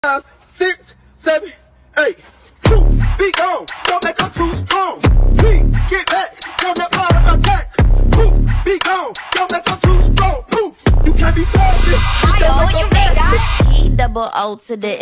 5, 6, 7, 8. Poof, be gone. Don't make her too strong. Please get back. Don't let her attack. Poof, be gone. Don't make her too strong. Poof, you can't be fast. I know you made that. P double O to the